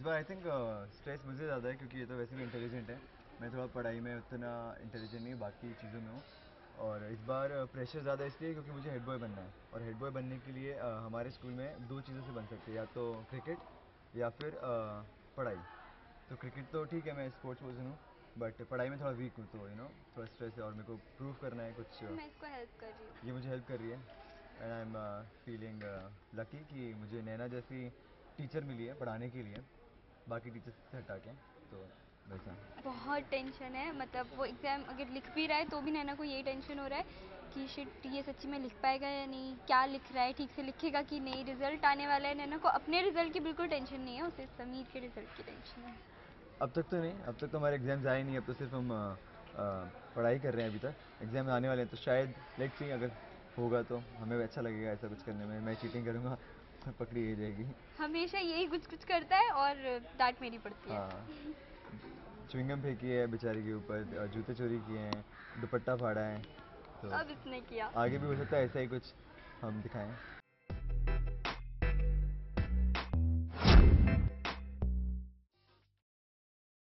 Bar I think stress मुझे ज़्यादा है क्योंकि ये तो वैसे भी इंटेलिजेंट है। मैं थोड़ा पढ़ाई में उतना इंटेलिजेंट नहीं, बाकी चीज़ों में हूँ। और इस बार प्रेशर ज़्यादा इसलिए क्योंकि मुझे हेड बॉय बनना है, और हेड बॉय बनने के लिए हमारे स्कूल में दो चीज़ों से बन सकते हैं, या तो क्रिकेट या फिर पढ़ाई। तो क्रिकेट तो ठीक है, मैं स्पोर्ट्स पर्सन हूँ, बट पढ़ाई में थोड़ा वीक हूँ, तो थोड़ा स्ट्रेस है और मेरे को प्रूव करना है कुछ। मैं इसको हेल्प कर रही हूँ। ये मुझे हेल्प कर रही है, and I am feeling lucky कि मुझे नैना जैसी टीचर मिली है पढ़ाने के लिए, बाकी टीचर्स से हटा के। तो वैसा। बहुत टेंशन है, मतलब वो एग्ज़ाम अगर लिख भी रहा है तो भी नैना को यही टेंशन हो रहा है कि शिट ये सच्ची में लिख पाएगा या नहीं, क्या लिख रहा है, ठीक से लिखेगा कि नहीं, रिजल्ट आने वाला है। नैना को अपने रिजल्ट की बिल्कुल टेंशन नहीं है, उसे समीर के रिजल्ट की टेंशन है। अब तक तो नहीं, अब तक तो हमारे एग्जाम्स आए नहीं, अब तो सिर्फ हम पढ़ाई कर रहे हैं। अभी तक एग्जाम आने वाले हैं, तो शायद लेट्स सी, अगर होगा तो हमें भी अच्छा लगेगा ऐसा कुछ करने में। मैं चीटिंग करूँगा पकड़ी ही जाएगी। हमेशा यही कुछ कुछ करता है और डांट मेरी पड़ती है। हाँ, च्युइंगम फेंकी है बेचारे के ऊपर, जूते चोरी किए हैं, दुपट्टा फाड़ा है। तो अब इसने किया। आगे भी हो सकता है ऐसा ही कुछ हम दिखाएं।